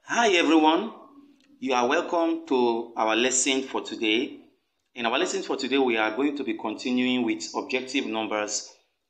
Hi everyone, you are welcome to our lesson for today. In our lesson for today, we are going to be continuing with objective numbers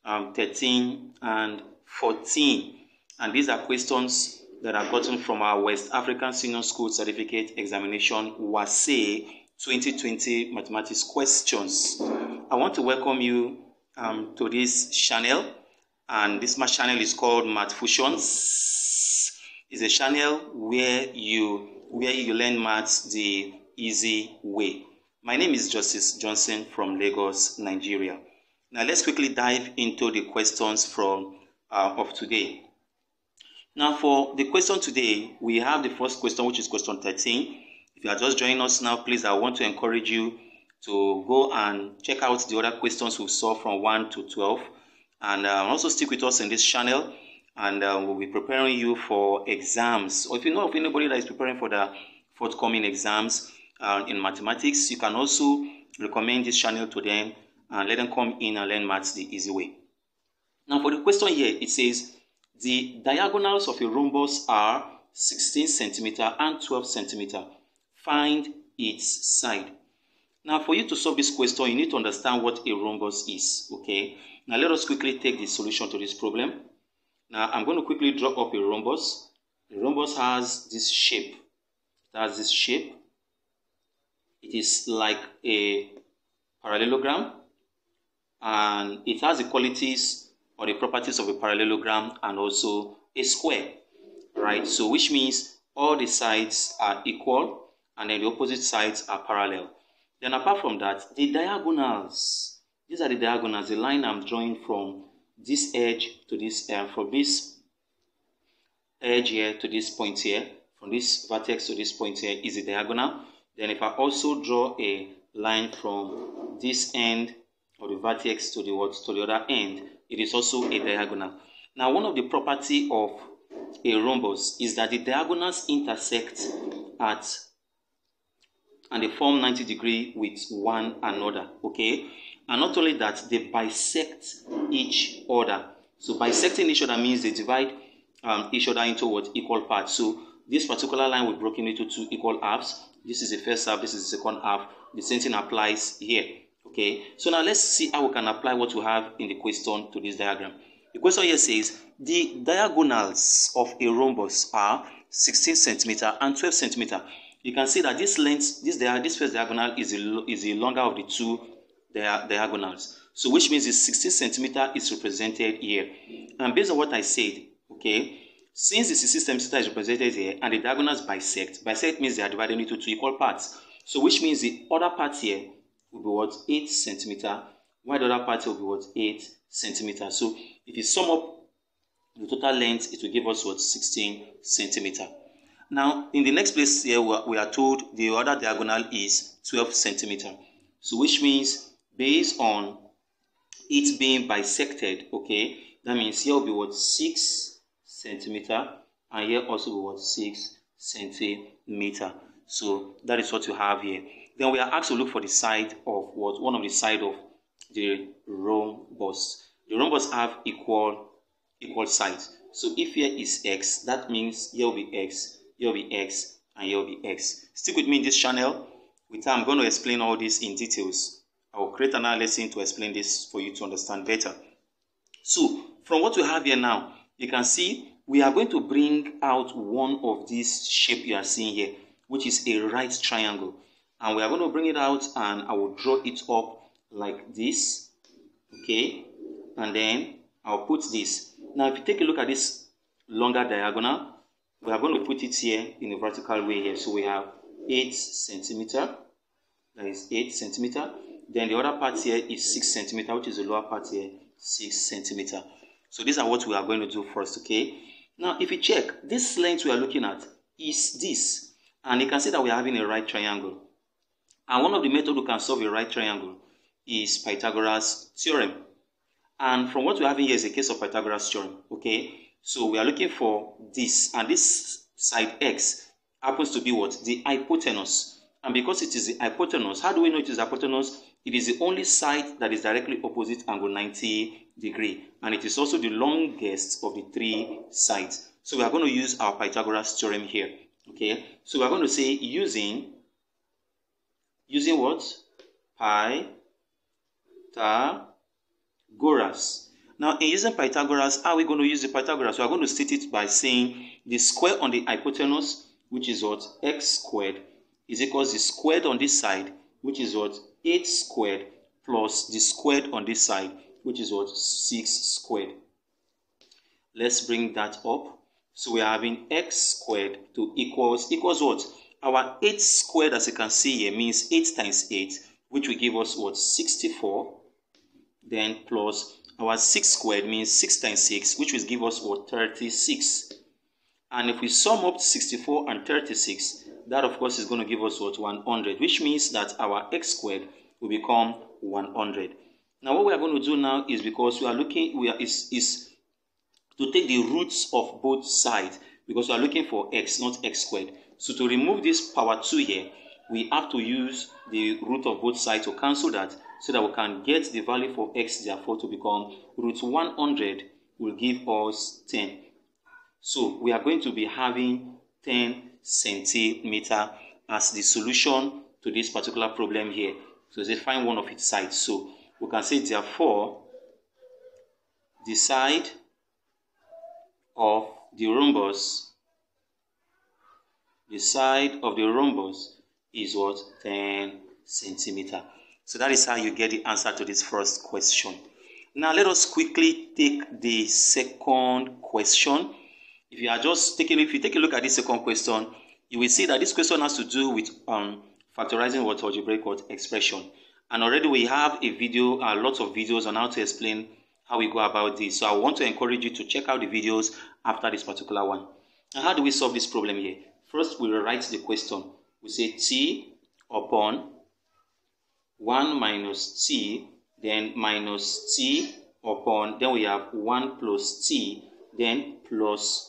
13 and 14. And these are questions that are gotten from our West African Senior School Certificate Examination WASSCE 2020 Mathematics questions. I want to welcome you to this channel, and this channel is called Math Fusions. It's a channel where you learn maths the easy way. My name is Justice Johnson from Lagos, Nigeria. Now let's quickly dive into the questions of today. Now for the question today, we have the first question, which is question 13. If you are just joining us now, please, I want to encourage you to go and check out the other questions we saw from 1 to 12. And also stick with us in this channel, and we'll be preparing you for exams. Or if you know of anybody that is preparing for the forthcoming exams in mathematics, you can also recommend this channel to them and let them come in and learn maths the easy way. Now for the question here, it says the diagonals of a rhombus are 16 centimeter and 12 centimeter. Find its side. Now for you to solve this question, you need to understand what a rhombus is. Okay. Now let us quickly take the solution to this problem. Now I'm going to quickly draw up a rhombus. The rhombus has this shape. It has this shape. It is like a parallelogram, and it has the qualities or the properties of a parallelogram and also a square, right? So which means all the sides are equal and then the opposite sides are parallel. Then apart from that, the diagonals, these are the diagonals, the line I'm drawing from this edge to this, from this edge here to this point here, from this vertex to this point here is the diagonal. Then if I also draw a line from this end of the vertex to the other end, it is also a diagonal. Now one of the property of a rhombus is that the diagonals intersect and they form 90 degrees with one another, okay? And not only that, they bisect each other. So bisecting each other means they divide each other into equal parts. So this particular line will be broken into two equal halves. This is the first half, this is the second half. The same thing applies here, okay? So now let's see how we can apply what we have in the question to this diagram. The question here says, the diagonals of a rhombus are 16 centimeter and 12 centimeter. You can see that this length, this first diagonal is the longer of the two diagonals. So which means the 16 centimeter is represented here. And based on what I said, okay, since the 16 centimeter is represented here and the diagonals bisect means they are divided into two equal parts. So which means the other part here will be what? 8 centimeter, while the other part will be what? 8 centimeter. So if you sum up the total length, it will give us what? 16 centimeter. Now, in the next place here, we are told the other diagonal is 12 centimeter. So which means based on it being bisected, okay, that means here will be what? 6 centimeter, and here also will be what? 6 centimeter. So that is what you have here. Then we are asked to look for the side of what? One of the side of the rhombus. The rhombus have equal sides. So if here is x, that means here will be x, here will be x, and here will be x. Stick with me in this channel. With time, I'm going to explain all this in details. I will create another lesson to explain this for you to understand better. So, from what we have here now, you can see we are going to bring out one of these shape you are seeing here, which is a right triangle. And we are going to bring it out, and I will draw it up like this, okay? And then I'll put this. Now, if you take a look at this longer diagonal, we are going to put it here in a vertical way here. So we have 8 centimeter. That is 8 centimeter. Then the other part here is 6 centimeter, which is the lower part here, 6 centimeter. So these are what we are going to do first, okay? Now, if you check, this length we are looking at is this. And you can see that we are having a right triangle. And one of the methods we can solve a right triangle is Pythagoras theorem. And from what we are having here is a case of Pythagoras theorem, okay? So we are looking for this, and this side x happens to be what? The hypotenuse. And because it is the hypotenuse, how do we know it is hypotenuse? It is the only side that is directly opposite angle 90 degree, and it is also the longest of the three sides. So we are going to use our Pythagoras theorem here. Okay, so we're going to say using what? Pythagoras. Now, in using Pythagoras, how are we going to use the Pythagoras? We are going to state it by saying the square on the hypotenuse, which is what? X squared, is equals the squared on this side, which is what? 8 squared, plus the squared on this side, which is what? 6 squared. Let's bring that up. So we are having x squared to equals what? Our 8 squared, as you can see here, means 8 times 8, which will give us what? 64. Then plus our 6 squared means 6 times 6, which will give us what? 36. And if we sum up 64 and 36, that of course is going to give us what? 100, which means that our x squared will become 100. Now what we are going to do now is, because we are looking, is to take the roots of both sides, because we are looking for x, not x squared. So to remove this power 2 here, we have to use the root of both sides to cancel that, so that we can get the value for x, therefore to become root 100 will give us 10. So we are going to be having 10 centimeter as the solution to this particular problem here. So they find one of its sides. So we can say, therefore, the side of the rhombus is what? 10 centimeter. So that is how you get the answer to this first question. Now let us quickly take the second question. If you take a look at this second question, you will see that this question has to do with factorizing what? Algebraic expression. And already we have a video, lots of videos on how to explain how we go about this. So I want to encourage you to check out the videos after this particular one. Now, how do we solve this problem here? First, we will write the question. We say t upon 1 minus t, then minus t upon, then we have 1 plus t, then plus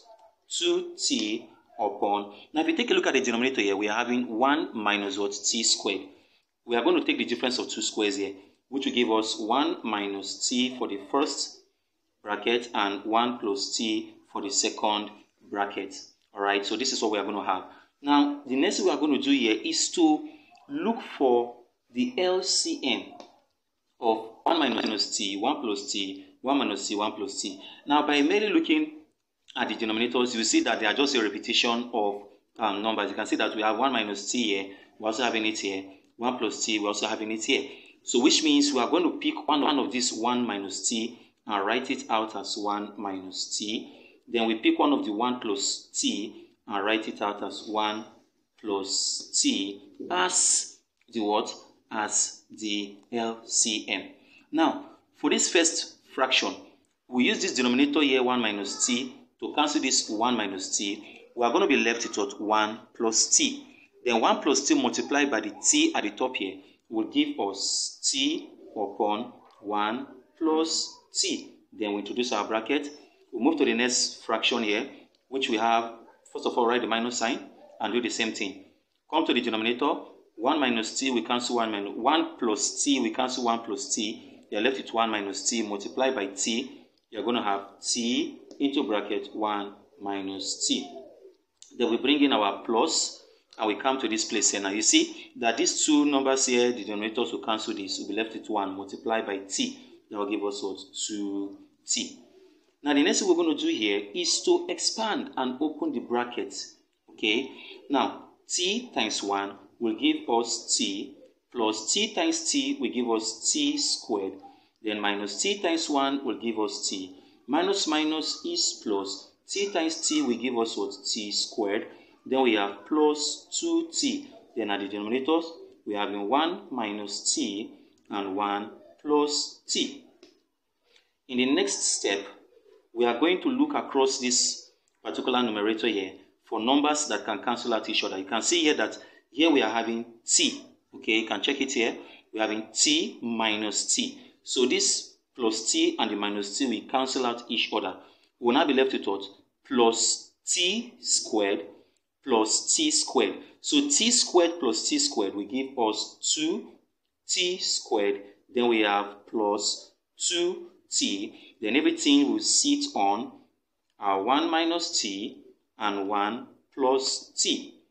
2t upon. Now, if you take a look at the denominator here, we are having 1 minus what? T squared. We are going to take the difference of two squares here, which will give us 1 minus t for the first bracket and 1 plus t for the second bracket. Alright, so this is what we are going to have. Now, the next thing we are going to do here is to look for the LCM of 1 minus t, 1 plus t, 1 minus t, 1 plus t. Now, by merely looking at the denominators, you see that they are just a repetition of numbers. You can see that we have 1 minus t here, we're also having it here, 1 plus t, we're also having it here. So which means we are going to pick one of these 1 minus t and write it out as 1 minus t. Then we pick one of the 1 plus t and write it out as 1 plus t as the what? As the LCM. Now, for this first fraction, we use this denominator here, 1 minus t, to cancel this 1 minus t. We are going to be left with what? 1 plus t. Then 1 plus t multiplied by the t at the top here will give us t upon 1 plus t. Then we introduce our bracket. We move to the next fraction here, which we have, first of all, write the minus sign and do the same thing. Come to the denominator, 1 minus t, we cancel 1 plus t, we cancel 1 plus t. You are left with 1 minus t multiplied by t. You are going to have t into bracket 1 minus t. Then we bring in our plus, and we come to this place here. Now you see that these two numbers here, the denominators will cancel this. We'll be left with 1 multiplied by t. That will give us what? 2t. Now the next thing we're going to do here is to expand and open the brackets. Okay. Now t times 1 will give us t, plus t times t will give us t squared. Then minus t times 1 will give us t. Minus minus is plus. T times t will give us what? T squared. Then we have plus 2t. Then at the denominators, we have 1 minus t and 1 plus t. In the next step, we are going to look across this particular numerator here for numbers that can cancel out each other. You can see here that here we are having t. Okay, you can check it here. We are having t minus t. So this plus t and the minus t will cancel out each other. We will now be left with what? Plus t squared plus t squared. So t squared plus t squared will give us 2t squared. Then we have plus 2t. Then everything will sit on 1 minus t and 1 plus t.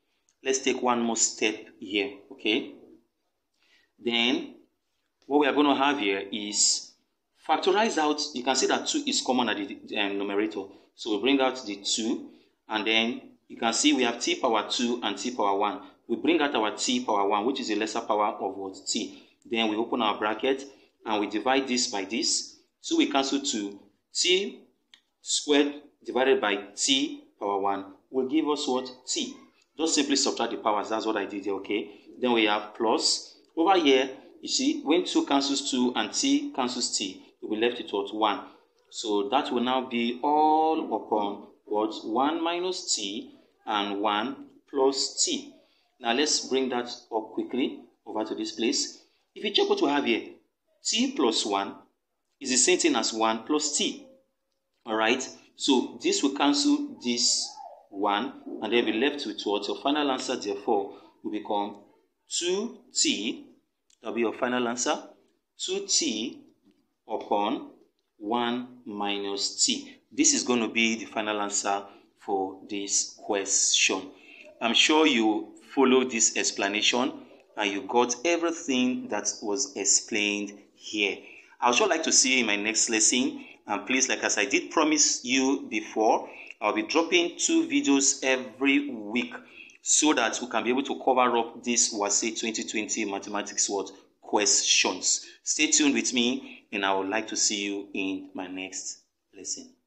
let's take one more step here, okay? Then what we are going to have here is factorize out. You can see that 2 is common at the numerator. So we bring out the 2, and then you can see we have t power 2 and t power 1. We bring out our t power 1, which is a lesser power of what? T. Then we open our bracket, and we divide this by this. So we cancel 2. T squared divided by t power 1 will give us what? T. Just simply subtract the powers. That's what I did here, okay? Then we have plus. Over here, you see, when 2 cancels 2 and t cancels t, we'll be left with what? 1. So that will now be all upon what? 1 minus t and 1 plus t. Now let's bring that up quickly over to this place. If you check what we have here, t plus 1 is the same thing as 1 plus t. Alright, so this will cancel this 1, and then we'll be left with what? Your final answer, therefore, will become 2t. That will be your final answer. 2t upon 1 minus t. This is going to be the final answer for this question. I'm sure you followed this explanation and you got everything that was explained here. I would sure like to see you in my next lesson. And please, like as I did promise you before, I'll be dropping 2 videos every week so that we can be able to cover up this WASSCE 2020 mathematics questions. Stay tuned with me, and I would like to see you in my next lesson.